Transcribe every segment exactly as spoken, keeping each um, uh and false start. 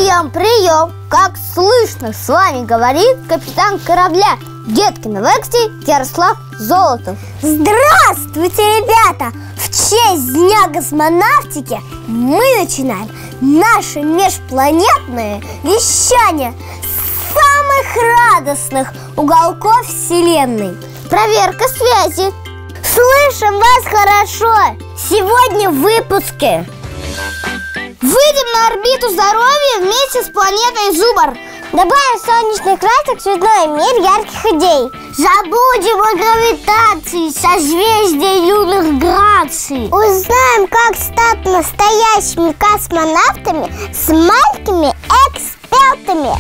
Прием, прием! Как слышно, с вами говорит капитан корабля Геткин Вексти Ярослав Золотов. Здравствуйте, ребята! В честь Дня космонавтики мы начинаем наше межпланетное вещание с самых радостных уголков Вселенной. Проверка связи. Слышим вас хорошо! Сегодня в выпуске выйдем на орбиту здоровья вместе с планетой Зубр. Добавим солнечный красок в цветной мир ярких идей. Забудем о гравитации, созвездия юных граций. Узнаем, как стать настоящими космонавтами с маленькими экспертами.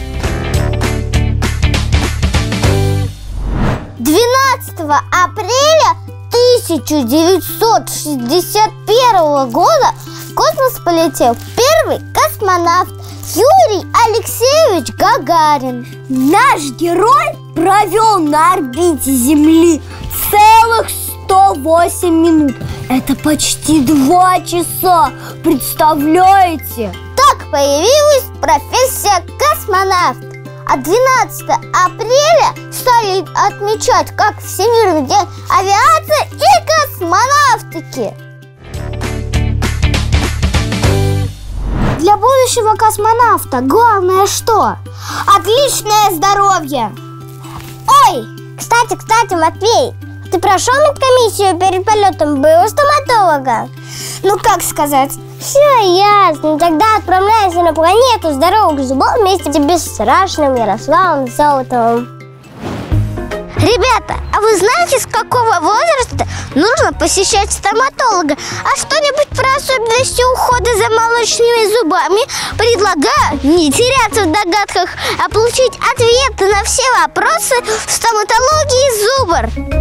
двенадцатого апреля тысяча девятьсот шестьдесят первого года в космос полетел первый космонавт Юрий Алексеевич Гагарин. Наш герой провел на орбите Земли целых сто восемь минут. Это почти два часа. Представляете? Так появилась профессия космонавт. А двенадцатого апреля стали отмечать как Всемирный день авиации и космонавтики. Для будущего космонавта главное что? Отличное здоровье! Ой, кстати, кстати, Матвей, ты прошел медкомиссию перед полетом, был у стоматолога? Ну, как сказать? Все ясно, тогда отправляемся на планету здоровых зубов вместе с бесстрашным Ярославом Золотовым. Ребята, а вы знаете, с какого возраста нужно посещать стоматолога? А что-нибудь про особенности ухода за молочными зубами? Предлагаю не теряться в догадках, а получить ответы на все вопросы в стоматологии Зубр.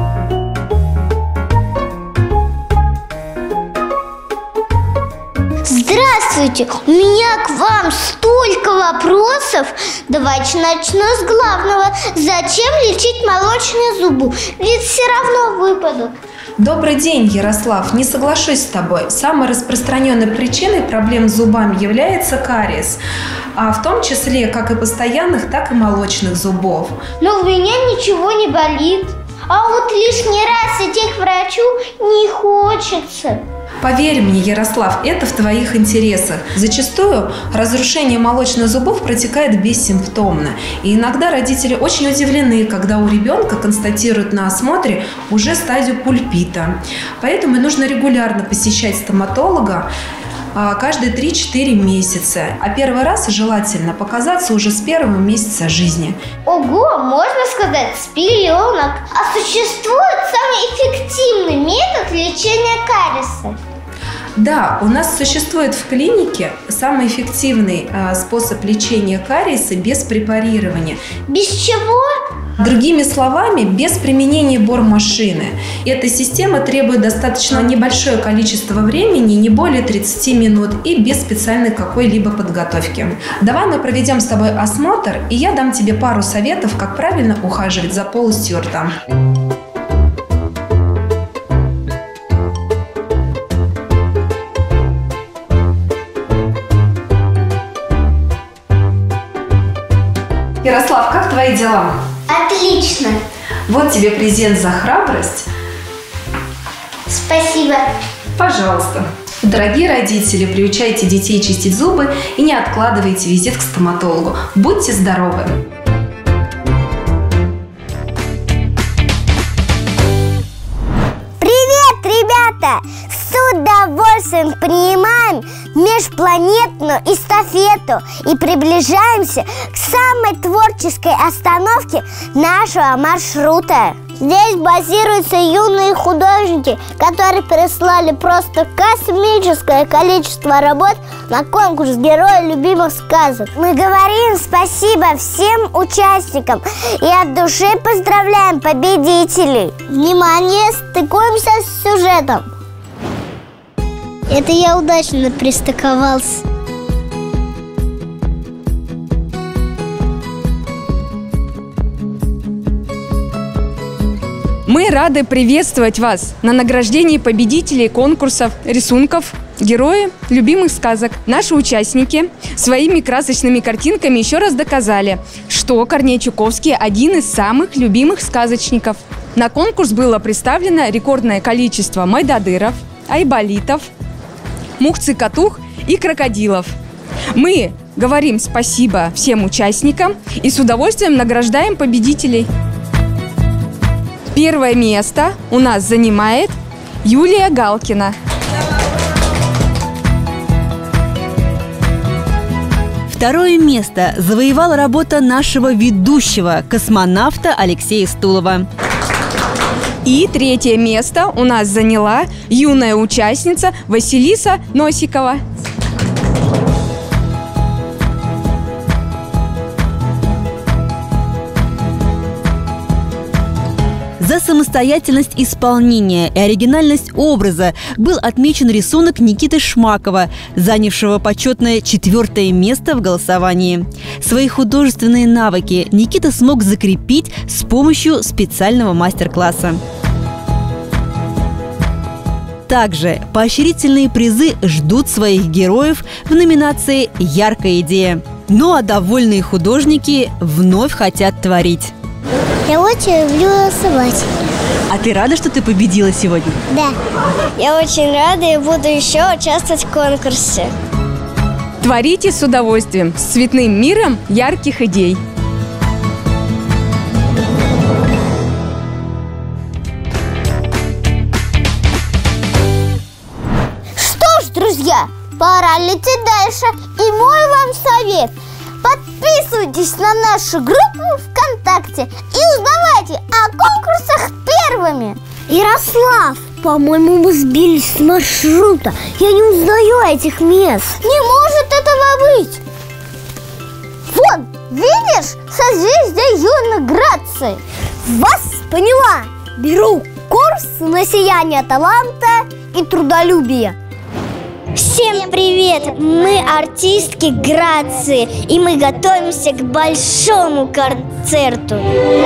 Здравствуйте! У меня к вам столько вопросов. Давайте начну с главного. Зачем лечить молочные зубы? Ведь все равно выпадут. Добрый день, Ярослав. Не соглашусь с тобой. Самой распространенной причиной проблем с зубами является кариес, а в том числе как и постоянных, так и молочных зубов. Но у меня ничего не болит. А вот лишний раз идти к врачу не хочется. Поверь мне, Ярослав, это в твоих интересах. Зачастую разрушение молочных зубов протекает бессимптомно. И иногда родители очень удивлены, когда у ребенка констатируют на осмотре уже стадию пульпита. Поэтому нужно регулярно посещать стоматолога каждые три-четыре месяца. А первый раз желательно показаться уже с первого месяца жизни. Ого, можно сказать, с пеленок. А существует самый эффективный метод лечения кариеса? Да, у нас существует в клинике самый эффективный э, способ лечения кариеса без препарирования. Без чего? Другими словами, без применения бормашины. Эта система требует достаточно небольшое количество времени, не более тридцати минут, и без специальной какой-либо подготовки. Давай мы проведем с тобой осмотр, и я дам тебе пару советов, как правильно ухаживать за полостью рта. Ярослав, как твои дела? Отлично. Вот тебе презент за храбрость. Спасибо. Пожалуйста. Дорогие родители, приучайте детей чистить зубы и не откладывайте визит к стоматологу. Будьте здоровы! Привет, ребята! С удовольствием принимаем межпланетную эстафету и приближаемся к самой творческой остановке нашего маршрута. Здесь базируются юные художники, которые прислали просто космическое количество работ на конкурс «Герои любимых сказок». Мы говорим спасибо всем участникам и от души поздравляем победителей. Внимание, стыкуемся с сюжетом. Это я удачно пристыковался. Мы рады приветствовать вас на награждении победителей конкурсов рисунков «Герои любимых сказок». Наши участники своими красочными картинками еще раз доказали, что Корней Чуковский – один из самых любимых сказочников. На конкурс было представлено рекордное количество майдадыров, айболитов, мух-цикатух и крокодилов. Мы говорим спасибо всем участникам и с удовольствием награждаем победителей. Первое место у нас занимает Юлия Галкина. Второе место завоевала работа нашего ведущего, космонавта Алексея Стулова. И третье место у нас заняла юная участница Василиса Носикова. За самостоятельность исполнения и оригинальность образа был отмечен рисунок Никиты Шмакова, занявшего почетное четвертое место в голосовании. Свои художественные навыки Никита смог закрепить с помощью специального мастер-класса. Также поощрительные призы ждут своих героев в номинации «Яркая идея». Ну а довольные художники вновь хотят творить. Я очень люблю рисовать. А ты рада, что ты победила сегодня? Да. Я очень рада и буду еще участвовать в конкурсе. Творите с удовольствием, с цветным миром ярких идей. Что ж, друзья, пора лететь дальше. И мой вам совет: подписывайтесь на нашу группу ВКонтакте и узнавайте о конкурсах первыми. Ярослав, по-моему, мы сбились с маршрута. Я не узнаю этих мест. Не может этого быть. Вон, видишь, созвездие юной Грации. Вас поняла. Беру курс на сияние таланта и трудолюбия. Всем привет! Мы артистки Грации, и мы готовимся к большому концерту.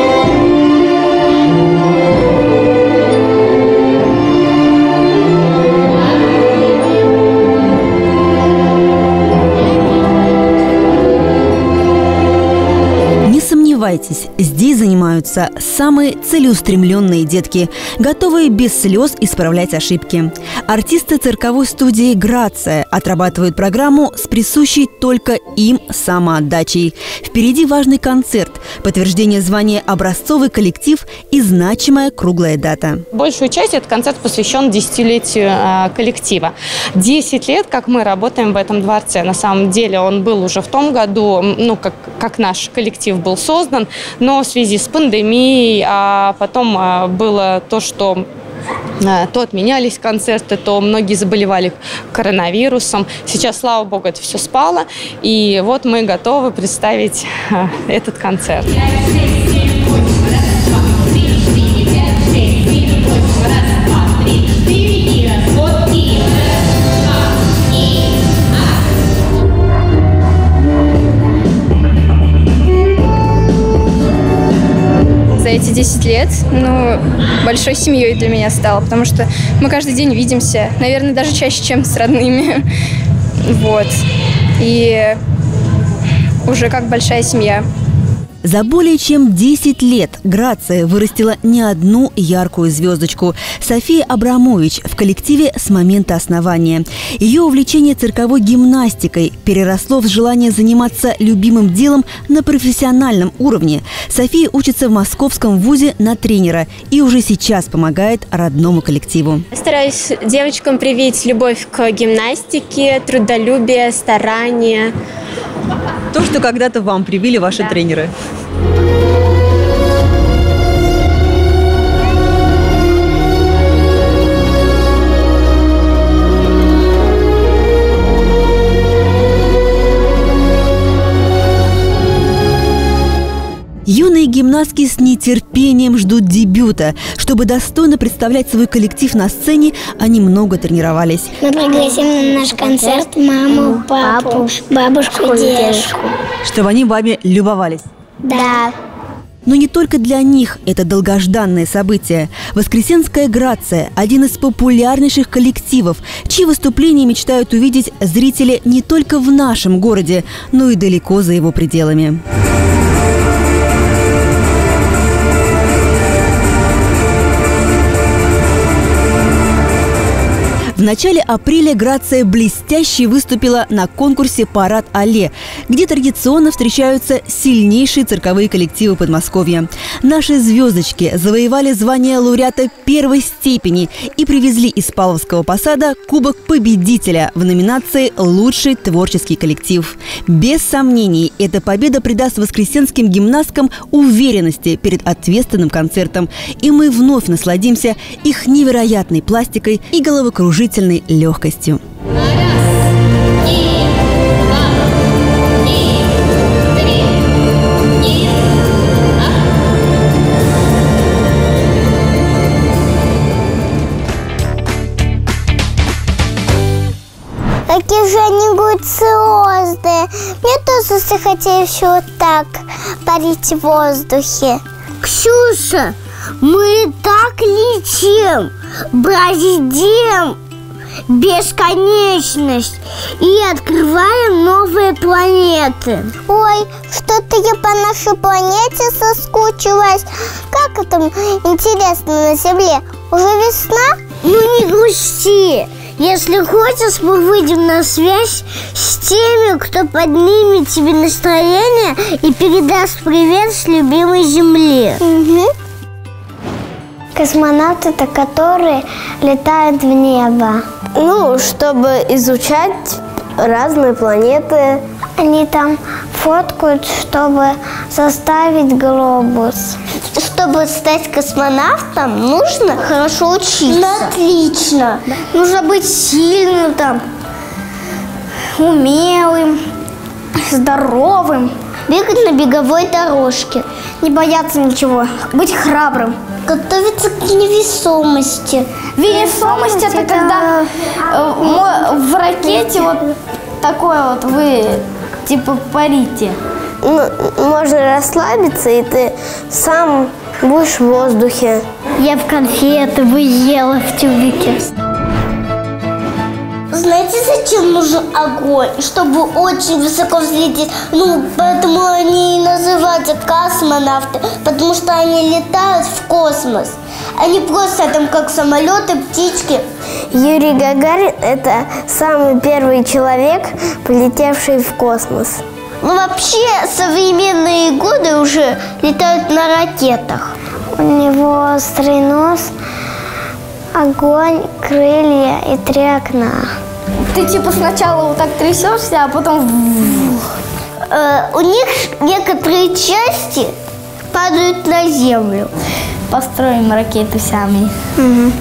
Не сомневайтесь, здесь занимаются самые целеустремленные детки, готовые без слез исправлять ошибки. Артисты цирковой студии «Грация» отрабатывают программу с присущей только им самоотдачей. Впереди важный концерт, подтверждение звания образцовый коллектив и значимая круглая дата. Большую часть этот концерт посвящен десятилетию э, коллектива. Десять лет, как мы работаем в этом дворце. На самом деле он был уже в том году, ну, как, как наш коллектив был создан, но в связи с пандемией, а потом а, было то, что а, то отменялись концерты, то многие заболевали коронавирусом. Сейчас, слава богу, это все спало, и вот мы готовы представить а, этот концерт. За эти десять лет, ну, большой семьей для меня стало, потому что мы каждый день видимся, наверное, даже чаще, чем с родными, вот, и уже как большая семья. За более чем десять лет Грация вырастила не одну яркую звездочку. София Абрамович в коллективе с момента основания. Ее увлечение цирковой гимнастикой переросло в желание заниматься любимым делом на профессиональном уровне. София учится в московском вузе на тренера и уже сейчас помогает родному коллективу. Стараюсь девочкам привить любовь к гимнастике, трудолюбие, старание. То, что когда-то вам привили ваши да. тренеры. Юные гимнастки с нетерпением ждут дебюта. Чтобы достойно представлять свой коллектив на сцене, они много тренировались. Мы пригласим на наш концерт маму, папу, бабушку и дедушку. Чтобы они вами любовались. Да. Но не только для них это долгожданное событие. Воскресенская «Грация» – один из популярнейших коллективов, чьи выступления мечтают увидеть зрители не только в нашем городе, но и далеко за его пределами. В начале апреля «Грация» блестяще выступила на конкурсе «Парад Алле», где традиционно встречаются сильнейшие цирковые коллективы Подмосковья. Наши звездочки завоевали звание лауреата первой степени и привезли из Павловского посада кубок победителя в номинации «Лучший творческий коллектив». Без сомнений, эта победа придаст воскресенским гимнасткам уверенности перед ответственным концертом, и мы вновь насладимся их невероятной пластикой и головокружительной легкостью. Какие же они грациозные. Мне тоже захотелось вот так парить в воздухе. Ксюша, мы так летим, бороздим бесконечность и открываем новые планеты. Ой, что-то я по нашей планете соскучилась. Как это интересно на Земле? Уже весна? Ну не грусти. Если хочешь, мы выйдем на связь с теми, кто поднимет тебе настроение и передаст привет с любимой Земли. Угу. Космонавты, это которые летают в небо. Ну, чтобы изучать разные планеты. Они там фоткают, чтобы составить глобус. Чтобы стать космонавтом, нужно хорошо учиться. Ну, отлично. Да. Нужно быть сильным, там, умелым, здоровым. Бегать на беговой дорожке. Не бояться ничего. Быть храбрым. Готовиться к невесомости. Невесомость – это когда э, в ракете вот такое вот вы типа парите. Ну, можно расслабиться, и ты сам будешь в воздухе. Я в конфеты бы ела в тюбике. Знаете, зачем нужен огонь? Чтобы очень высоко взлететь. Ну, поэтому они и называются космонавты. Потому что они летают в космос. Они просто там как самолеты, птички. Юрий Гагарин – это самый первый человек, полетевший в космос. Ну, вообще, современные годы уже летают на ракетах. У него острый нос, огонь, крылья и три окна. Ты типа сначала вот так трясешься, а потом... Э, у них некоторые части падают на землю. Построим ракеты сами. Угу.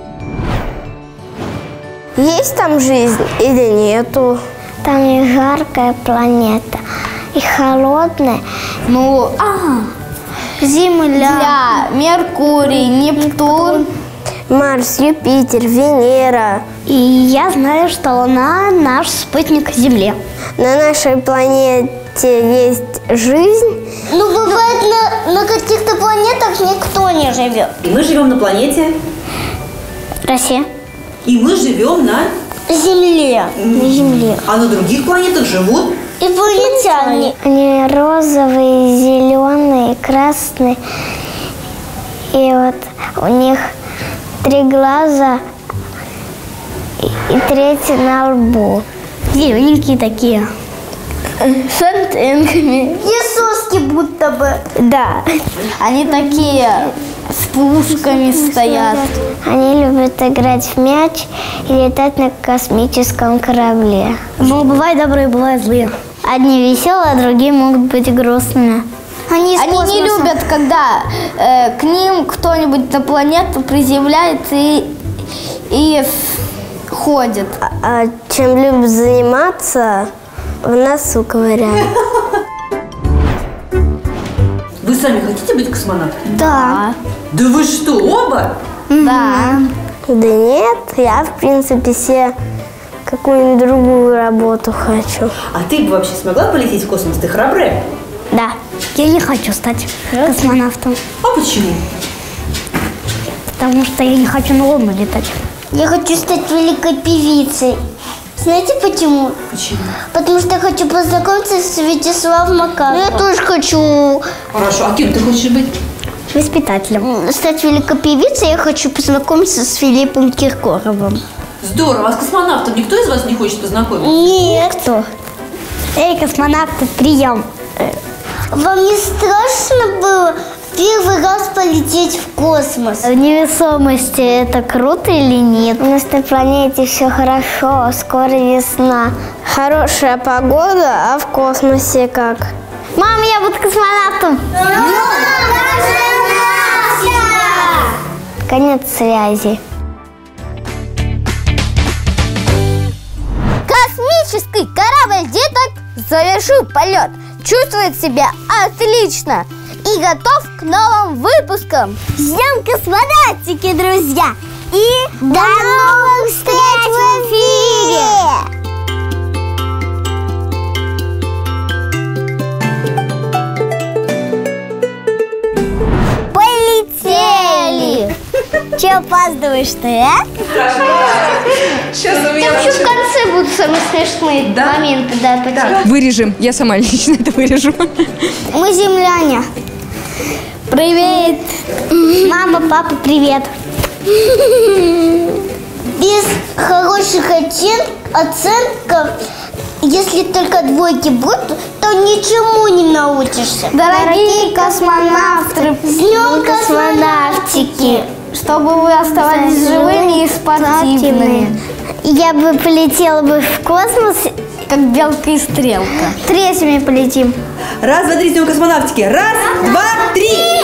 Есть там жизнь или нету? Там и жаркая планета, и холодная. Ну, а, Земля, Меркурий, Нептун, Марс, Юпитер, Венера. И я знаю, что Луна – наш спутник Земле. На нашей планете есть жизнь. Ну, бывает, на, на каких-то планетах никто не живет. И мы живем на планете Россия. И мы живем на Земле. На Земле. А на других планетах живут инопланетяне. Они розовые, зеленые, красные. И вот у них три глаза и, и третий на лбу. Зелененькие такие. С антеннами. Иисуски будто бы. Да. Они такие с пушками стоят. Они любят играть в мяч и летать на космическом корабле. Ну, бывают добрые, бывают злые. Одни веселые, а другие могут быть грустными. Они, Они не любят, когда э, к ним кто-нибудь на планету приземляется и, и ходит. А, а чем любят заниматься, в носу ковыряют. Вы сами хотите быть космонавтом? Да. Да вы что, оба? Да. Да нет, я в принципе себе какую-нибудь другую работу хочу. А ты бы вообще смогла полететь в космос? Ты храбрая? Да. Я не хочу стать космонавтом. А почему? Потому что я не хочу на Луну летать. Я хочу стать великой певицей. Знаете почему? Почему? Потому что я хочу познакомиться с Вячеславом Макаровым. Я тоже хочу. Хорошо, а кем ты хочешь быть? Воспитателем. Стать великой певицей, я хочу познакомиться с Филиппом Киркоровым. Здорово. А с космонавтом никто из вас не хочет познакомиться? Нет. Кто? Эй, космонавты, прием. Вам не страшно было первый раз полететь в космос? В невесомости это круто или нет? У нас на планете все хорошо, скоро весна. Хорошая погода, а в космосе как? Мам, я буду космонавтом. Конец связи. Космический корабль «Деток» завершил полет. Чувствует себя отлично и готов к новым выпускам. Ждем космонавтики, друзья. И до новых встреч в эфире! Полетели! че опаздываешь ты, а? Сейчас у меня Там еще в конце будут самые смешные Да? моменты, да, да. Вырежем. Я сама лично это вырежу. Мы земляне. Привет. Мама, папа, привет. Без хороших оцен- оценков, если только двойки будут, то ничему не научишься. Дорогие космонавты, С днем космонавтики! чтобы вы оставались живыми и спортивными. Я бы полетела бы в космос, Как белка и стрелка. третьими полетим. Раз, два, три, с днем космонавтики. Раз, два, три.